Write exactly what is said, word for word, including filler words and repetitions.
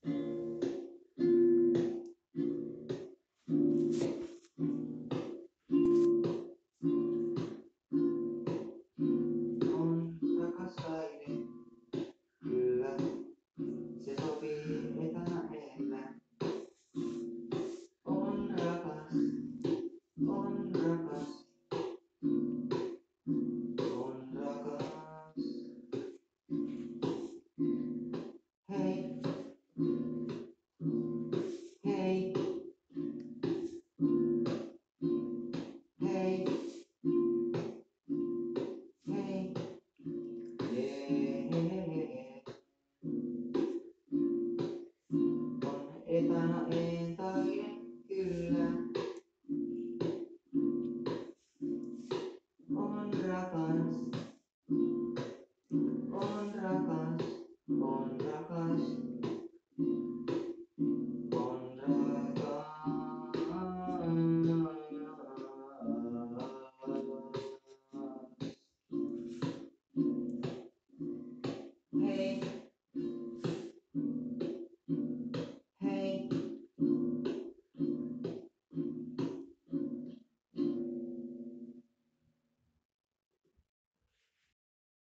On rakastajille, kyllä, se sopii etäellä. On rakas, on rakas, on rakas. Hei, hei, hei, hei, jee. On etänä etäinen, kyllä. On rakas, on rakas, on rakas, on rakas. Hei.